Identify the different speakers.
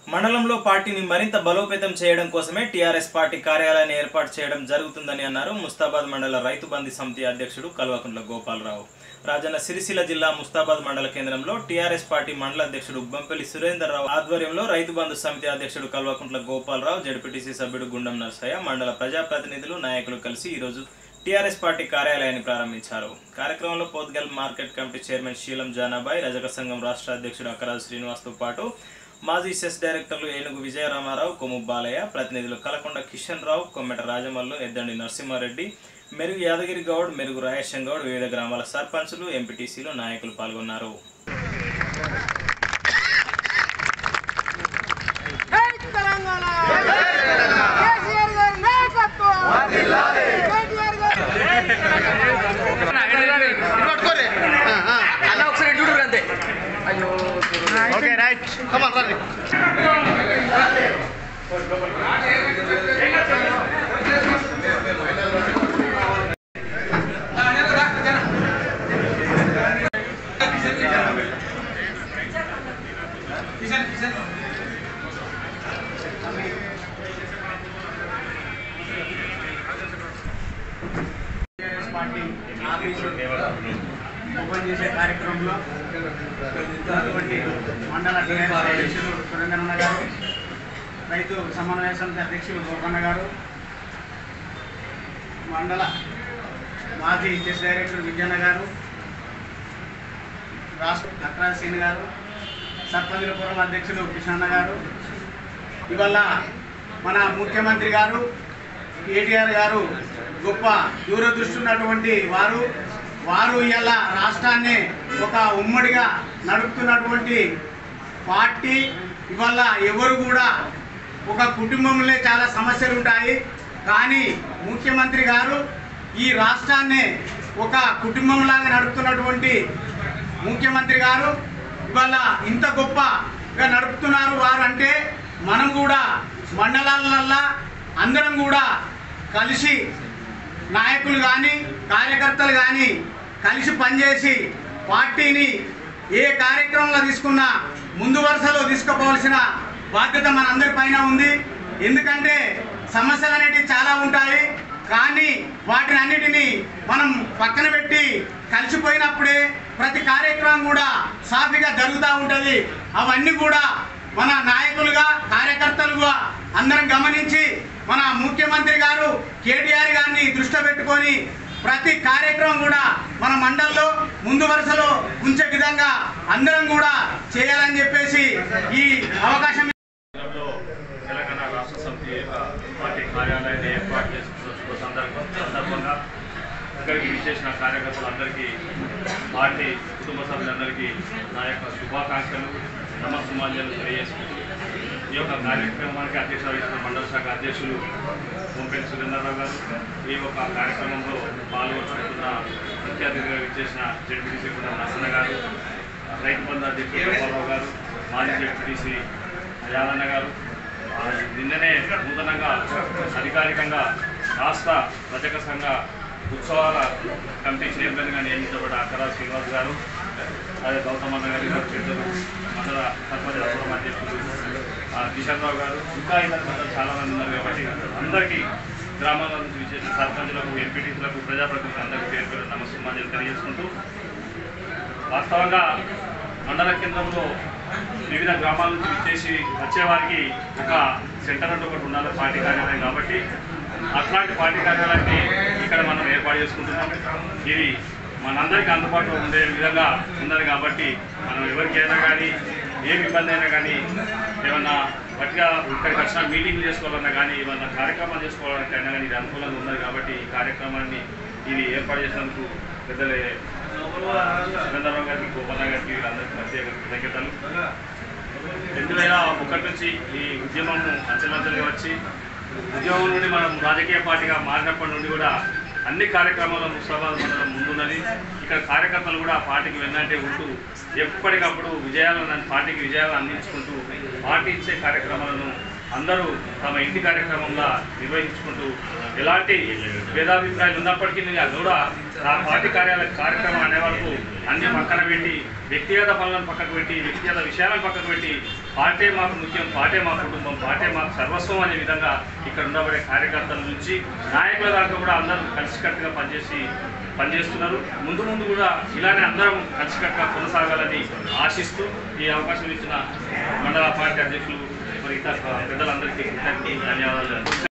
Speaker 1: మండలంలో పార్టీని మరింత బలోపేతం చేయడం కోసమే టీఆర్ఎస్ పార్టీ కార్యాలయాన్ని ఏర్పాటు చేయడం జరుగుతుందని అన్నారు ముస్తాబాద్ మండల రైతు బంధు సమితి అధ్యక్షుడు కల్వకుంట్ల గోపాలరావు. రాజన్న సిరిసిల్ల జిల్లా ముస్తాబాద్ మండల కేంద్రంలో టీఆర్ఎస్ పార్టీ మండల అధ్యక్షుడు బొంపెల్లి సురేందర్రావు ఆధ్వర్యంలో రైతు బంధు సమితి అధ్యక్షుడు కల్వకుంట్ల గోపాలరావు, జడ్పీటీసీ సభ్యుడు గుండం నర్సయ్య, మండల ప్రజాప్రతినిధులు, నాయకులు కలిసి ఈరోజు టీఆర్ఎస్ పార్టీ కార్యాలయాన్ని ప్రారంభించారు. కార్యక్రమంలో Pothgal market committee chairman Seelam Janabai, రజక సంఘం రాష్ట్ర అధ్యక్షుడు అక్కరాజు శ్రీనివాస్తో పాటు మాజీ సెస్ డైరెక్టర్లు ఏనుగు విజయరామారావు, కొమ్ము బాలయ్య, ప్రతినిధులు కలకొండ కిషన్ రావు, కొమ్మెట రాజమల్లు, ఎద్దండి నరసింహారెడ్డి, మెరుగు యాదగిరి గౌడ్, మెరుగు రాయేశం గౌడ్, వివిధ గ్రామాల సర్పంచులు, ఎంపీటీసీలు, నాయకులు పాల్గొన్నారు.
Speaker 2: Okay, right. Come on, run it.
Speaker 3: Open చేసే కార్యక్రమంలో మండల టీఆర్ఎస్ అధ్యక్షులు సురేంద్రన్న గారు, రైతు సమన్వయ సమితి అధ్యక్షులు గోపన్న గారు, మండల మాజీ చెస్ డైరెక్టర్ విజయన్న గారు, రాష్ట్ర అక్కరాజ్ శ్రీని గారు, సర్పంచుల ఫోరం అధ్యక్షులు కిషన్న గారు, ఇవాళ మన ముఖ్యమంత్రి గారు కేటీఆర్ గారు గొప్ప దూరదృష్టి ఉన్నటువంటి వారు ఇలా రాష్ట్రాన్ని ఒక ఉమ్మడిగా నడుపుతున్నటువంటి పార్టీ. ఇవాళ ఎవరు కూడా ఒక కుటుంబంలో చాలా సమస్యలు ఉంటాయి, కానీ ముఖ్యమంత్రి గారు ఈ రాష్ట్రాన్ని ఒక కుటుంబంలాగా నడుపుతున్నటువంటి ముఖ్యమంత్రి గారు ఇవాళ ఇంత గొప్పగా నడుపుతున్నారు వారు అంటే మనం కూడా మండలాలల్లో అందరం కూడా కలిసి నాయకులు కానీ కార్యకర్తలు కానీ కలిసి పనిచేసి పార్టీని ఏ కార్యక్రమంలో తీసుకున్నా ముందు వరుసలో తీసుకుపోవాల్సిన బాధ్యత మనందరి పైన ఉంది. ఎందుకంటే సమస్యలు అనేటివి చాలా ఉంటాయి, కానీ వాటిని అన్నిటినీ మనం పక్కన పెట్టి కలిసిపోయినప్పుడే ప్రతి కార్యక్రమం కూడా సాఫీగా జరుగుతూ ఉంటుంది. అవన్నీ కూడా మన నాయకులుగా కార్యకర్తలుగా అందరం గమనించి మన ముఖ్యమంత్రి గారు కేటీఆర్ గారిని దృష్టిలో పెట్టుకొని ప్రతి కార్యక్రమం కూడా మన మండలంలో ముందు వరుసలో ఉంచే విధంగా అందరం కూడా చేయాలని చెప్పేసి ఈ అవకాశం
Speaker 4: తెలంగాణ రాష్ట్ర సమితి పార్టీ కార్యాలయాన్ని ఏర్పాటు చేసుకున్న సందర్భంగా ఇక్కడికి విచ్చేసిన కార్యకర్తలందరికీ, పార్టీ కుటుంబ సభ్యులందరికీ నా యొక్క శుభాకాంక్షలు, నమస్సుమాంజలు తెలియజేసుకుంటూ ఈ యొక్క కార్యక్రమానికి అధ్యక్షత వహిస్తున్న మండల శాఖ అధ్యక్షులు బొంపెల్లి సురేంద్రరావు గారు, ఈ యొక్క కార్యక్రమంలో పాల్గొంటున్న ముఖ్య అతిథిగా విచ్చేసిన జడ్పీటీసీ కూడా నరసన్న గారు, రైతు బంధు అధ్యక్షుడు గోపాలరావు గారు, మాజీ జడ్పీటీసీ యాదన్న గారు, నిన్ననే నూతనంగా అధికారికంగా రాష్ట్ర రజక సంఘ ఉత్సవాల కమిటీ చైర్మన్గా నియమించబడ్డ అక్కరాజ్ శ్రీనివాస్ గారు, అదే గౌతమన్న గారి చేతులు, మండల సర్పంచ్ ఫోరం అధ్యక్షులు కిషన్ రావు గారు, ఇంకా ఇతర పెద్దలు చాలామంది ఉన్నారు కాబట్టి అందరికీ గ్రామాల నుంచి విచ్చేసిన సర్పంచులకు, ఎంపీటీసీలకు, ప్రజాప్రతినిధులకు అందరికీ పేరు పేరు నమస్సుమాంజలు తెలియజేసుకుంటూ, వాస్తవంగా మండల కేంద్రంలో వివిధ గ్రామాల నుంచి విచ్చేసి వచ్చేవారికి ఒక సెంటర్ అంటూ ఒకటి ఉండాలి పార్టీ కార్యాలయం కాబట్టి అట్లాంటి పార్టీ కార్యాలయాన్ని ఇక్కడ మనం ఏర్పాటు చేసుకుంటున్నాం. ఇది మనందరికీ అందుబాటులో ఉండే విధంగా ఉన్నది కాబట్టి మనం ఎవరికైనా కానీ ఏమి ఇబ్బంది అయినా కానీ ఏమన్నా గట్టిగా ఇక్కడికి వచ్చిన మీటింగ్లు చేసుకోవాలన్నా కానీ ఏమన్నా కార్యక్రమాలు చేసుకోవాలన్నా కానీ ఇది అనుకూలంగా ఉన్నది కాబట్టి ఈ కార్యక్రమాన్ని ఇది ఏర్పాటు చేసినందుకు పెద్దలే సురేంద్రరావు గారికి, గోపాల గారికి, వీళ్ళందరికీ ప్రత్యేక కృతజ్ఞతలు. 2001 నుంచి ఈ ఉద్యమం అంచెలంచెలుగా వచ్చి ఉద్యమం నుండి మనం రాజకీయ పార్టీగా మారినప్పటి నుండి కూడా అన్ని కార్యక్రమాల్లో ముస్తాబాద్ మండలం ముందున్నది. ఇక్కడ కార్యకర్తలు కూడా పార్టీకి వెన్నంటే ఉంటూ ఎప్పటికప్పుడు పార్టీకి విజయాలు అందించుకుంటూ పార్టీ ఇచ్చే కార్యక్రమాలను అందరూ తమ ఇంటి కార్యక్రమంగా నిర్వహించుకుంటూ ఎలాంటి భేదాభిప్రాయాలు ఉన్నప్పటికీ అది కూడా ఆ పార్టీ కార్యక్రమం అనే వరకు అన్ని పక్కన పెట్టి వ్యక్తిగత పనులను పక్కకు పెట్టి వ్యక్తిగత విషయాలను పక్కకు పెట్టి పార్టీ మాకు ముఖ్యం, పార్టీ మా కుటుంబం, పార్టీ మాకు సర్వస్వం అనే విధంగా ఇక్కడ ఉండబడే కార్యకర్తల నుంచి నాయకుల దాకా కూడా అందరూ కలిసికట్టుగా పనిచేస్తున్నారు. ముందు ముందు కూడా ఇలానే అందరం కలిసికట్టుగా కొనసాగాలని ఆశిస్తూ ఈ అవకాశం ఇచ్చిన మండల పార్టీ అధ్యక్షులు మరి ఇతర పెద్దలందరికీ ధన్యవాదాలు.